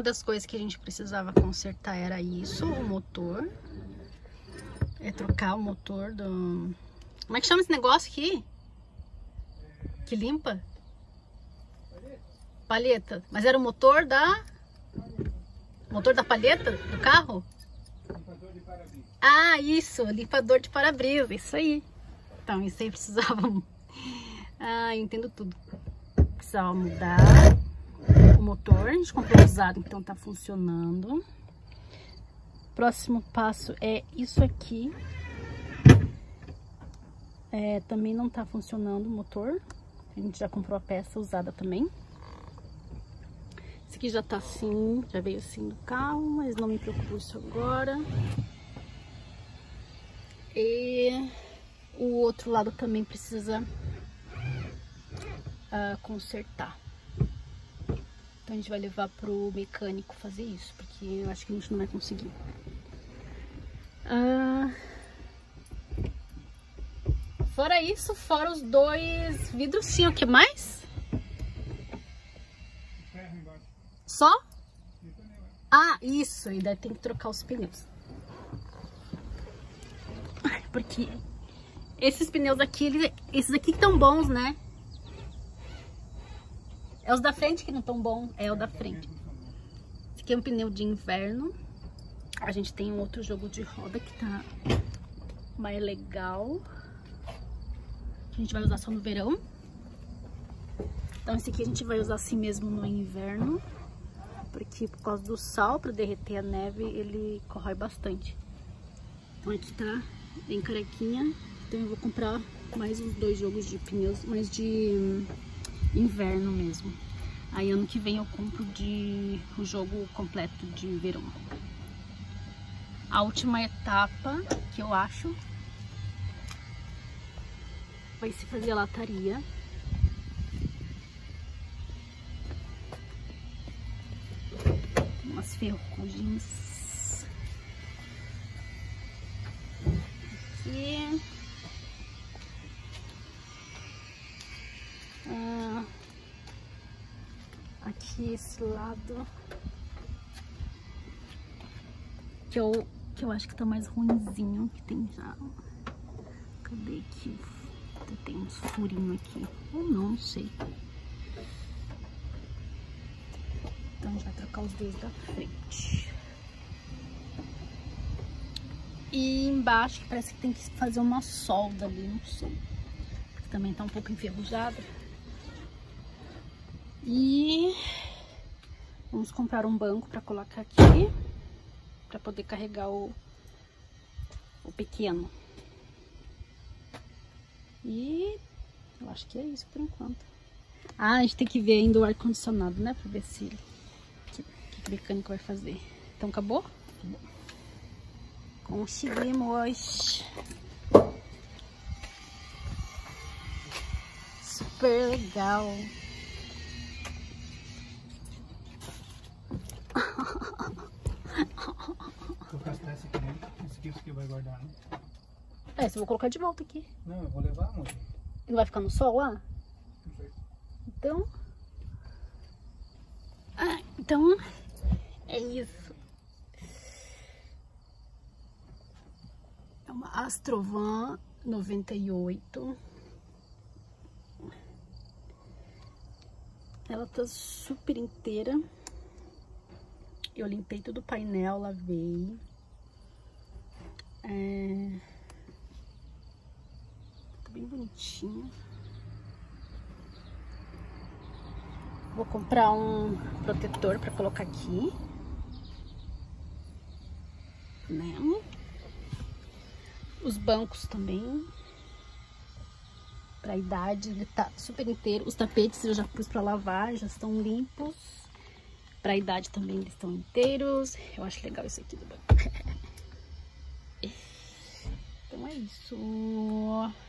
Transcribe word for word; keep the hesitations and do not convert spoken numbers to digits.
das coisas que a gente precisava consertar era isso, o motor. É trocar o motor do... Como é que chama esse negócio aqui? Que limpa? Palheta. Mas era o motor da... Motor da palheta do carro? Limpador de para-brisa. Ah, isso, limpador de para-brisa, isso aí. Então, isso aí precisava... Ah, eu entendo tudo. Precisava mudar o motor. A gente comprou usado, então tá funcionando. Próximo passo é isso aqui. É, também não tá funcionando o motor. A gente já comprou a peça usada também. Esse aqui já tá assim, já veio assim do carro, mas não me preocupo isso agora. E o outro lado também precisa uh, consertar. Então a gente vai levar pro mecânico fazer isso, porque eu acho que a gente não vai conseguir. Uh, fora isso, fora os dois vidros, tinha o que mais? Só? Ah, isso, e daí tem que trocar os pneus. Porque esses pneus aqui, eles, esses aqui que estão bons, né? É os da frente que não estão bons, é o da frente. Esse aqui é um pneu de inverno. A gente tem um outro jogo de roda que tá mais legal. A gente vai usar só no verão. Então esse aqui a gente vai usar assim mesmo no inverno. Porque por causa do sal, para derreter a neve, ele corrói bastante. Então aqui tá bem carequinha. Então eu vou comprar mais uns dois jogos de pneus, mas de hum, inverno mesmo. Aí ano que vem eu compro de o jogo completo de verão. A última etapa que eu acho vai se fazer a lataria. Umas ferrugens aqui. Ah, aqui esse lado que eu, que eu acho que tá mais ruinzinho, que tem já. Cadê aqui? Tem uns furinhos aqui. Ou não, não sei. Então a gente vai trocar os dois da frente. E embaixo que parece que tem que fazer uma solda ali, não sei. Porque também tá um pouco enferrujada. E vamos comprar um banco para colocar aqui, para poder carregar o, o pequeno. E eu acho que é isso por enquanto. Ah, a gente tem que ver ainda o ar-condicionado, né? Pra ver se ele, que, que o mecânico vai fazer. Então acabou? Acabou. Conseguimos. Super legal. Vou gastar esse aqui dentro. Esse aqui você vai guardar, né? É, você vai colocar de volta aqui. Não, eu vou levar, amor. Não vai ficar no sol lá? Não sei. Então... Ah, então... É isso. É uma Astrovan noventa e oito. Ela tá super inteira. Eu limpei todo o painel, lavei. É... Tá bem bonitinho. Vou comprar um protetor para colocar aqui, né? Os bancos também, para a idade, ele tá super inteiro. Os tapetes eu já pus para lavar, já estão limpos. Para a idade também eles estão inteiros. Eu acho legal isso aqui do banco. Então é isso.